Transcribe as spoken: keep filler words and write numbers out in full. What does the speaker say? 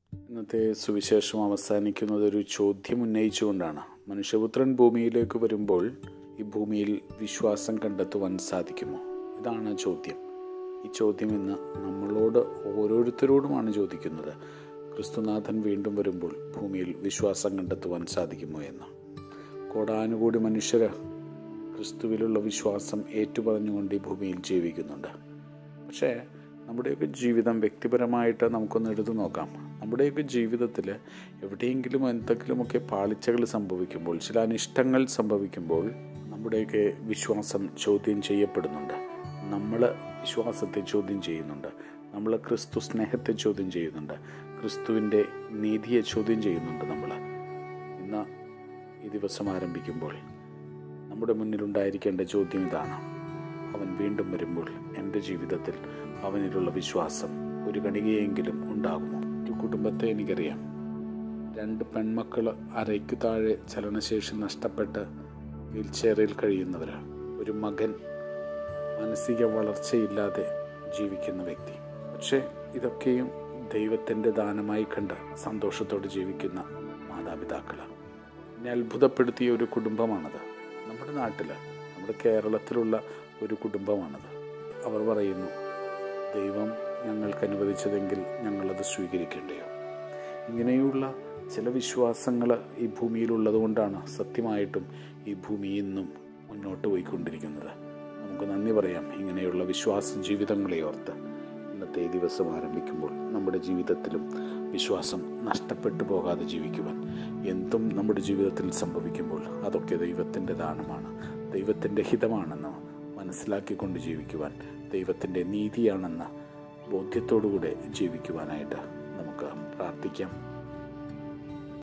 ഇന്നത്തെ സുവിശേഷം അവസാനിക്കുന്നത് ഒരു ചോദ്യം ഉന്നയിച്ചുകൊണ്ടാണ്. മനുഷ്യപുത്രൻ ഭൂമിയിലേക്ക് വരുമ്പോൾ ഈ ഭൂമിയിൽ വിശ്വാസം കണ്ടെത്തുവാൻ സാധിക്കുമോ? ഇതാണ് ചോദ്യം. ഈ ചോദ്യം ഇന്ന് നമ്മളോട് ഓരോരുത്തരോടുമാണ് ചോദിക്കുന്നത്. ക്രിസ്തുനാഥൻ വീണ്ടും വരുമ്പോൾ ഭൂമിയിൽ വിശ്വാസം കണ്ടെത്തുവാൻ സാധിക്കുമോ എന്ന്. കോടാനുകൂടി മനുഷ്യർ ക്രിസ്തുവിലുള്ള വിശ്വാസം ഏറ്റുപറഞ്ഞുകൊണ്ട് ഈ ഭൂമിയിൽ ജീവിക്കുന്നുണ്ട്. പക്ഷേ നമ്മുടെയൊക്കെ ജീവിതം വ്യക്തിപരമായിട്ട് നമുക്കൊന്ന് എടുത്തു നോക്കാം. നമ്മുടെയൊക്കെ ജീവിതത്തിൽ എവിടെയെങ്കിലും എന്തെങ്കിലുമൊക്കെ പാളിച്ചകൾ സംഭവിക്കുമ്പോൾ, ചില അനിഷ്ടങ്ങൾ സംഭവിക്കുമ്പോൾ നമ്മുടെയൊക്കെ വിശ്വാസം ചോദ്യം ചെയ്യപ്പെടുന്നുണ്ട്. നമ്മൾ വിശ്വാസത്തെ ചോദ്യം ചെയ്യുന്നുണ്ട്. നമ്മൾ ക്രിസ്തു സ്നേഹത്തെ ചോദ്യം ചെയ്യുന്നുണ്ട്. ക്രിസ്തുവിൻ്റെ നീതിയെ ചോദ്യം ചെയ്യുന്നുണ്ട്. നമ്മൾ ഇന്ന് ഈ ദിവസം ആരംഭിക്കുമ്പോൾ നമ്മുടെ മുന്നിലുണ്ടായിരിക്കേണ്ട ചോദ്യം ഇതാണ്: അവൻ വീണ്ടും വരുമ്പോൾ എൻ്റെ ജീവിതത്തിൽ അവനിലുള്ള വിശ്വാസം ഒരു കണികയെങ്കിലും ഉണ്ടാകുമോ? ഒരു കുടുംബത്തെ എനിക്കറിയാം. രണ്ട് പെൺമക്കൾ, അരയ്ക്കു താഴെ ചലനശേഷി നഷ്ടപ്പെട്ട് വീൽ ചെയറിൽ കഴിയുന്നവർ, ഒരു മകൻ മാനസിക വളർച്ചയില്ലാതെ ജീവിക്കുന്ന വ്യക്തി. പക്ഷേ ഇതൊക്കെയും ദൈവത്തിൻ്റെ ദാനമായി കണ്ട് സന്തോഷത്തോടെ ജീവിക്കുന്ന മാതാപിതാക്കൾ. എന്നെ അത്ഭുതപ്പെടുത്തിയ ഒരു കുടുംബമാണത്. നമ്മുടെ നാട്ടിൽ, നമ്മുടെ കേരളത്തിലുള്ള ഒരു കുടുംബമാണത്. അവർ പറയുന്നു, ദൈവം ഞങ്ങൾക്ക് അനുവദിച്ചതെങ്കിൽ ഞങ്ങളത് സ്വീകരിക്കേണ്ടയോ? ഇങ്ങനെയുള്ള ചില വിശ്വാസങ്ങൾ ഈ ഭൂമിയിലുള്ളത് കൊണ്ടാണ് സത്യമായിട്ടും ഈ ഭൂമി ഇന്നും മുന്നോട്ട് പോയിക്കൊണ്ടിരിക്കുന്നത്. നമുക്ക് നന്ദി പറയാം ഇങ്ങനെയുള്ള വിശ്വാസ ജീവിതങ്ങളെ ഓർത്ത്. ഇന്നത്തെ ഈ ദിവസം ആരംഭിക്കുമ്പോൾ നമ്മുടെ ജീവിതത്തിലും വിശ്വാസം നഷ്ടപ്പെട്ടു പോകാതെ ജീവിക്കുവാൻ, എന്തും നമ്മുടെ ജീവിതത്തിൽ സംഭവിക്കുമ്പോൾ അതൊക്കെ ദൈവത്തിൻ്റെ ദാനമാണ്, ദൈവത്തിൻ്റെ ഹിതമാണെന്ന് മനസ്സിലാക്കിക്കൊണ്ട് ജീവിക്കുവാൻ, ദൈവത്തിൻ്റെ നീതിയാണെന്ന ബോധ്യത്തോടുകൂടെ ജീവിക്കുവാനായിട്ട് നമുക്ക് പ്രാർത്ഥിക്കാം.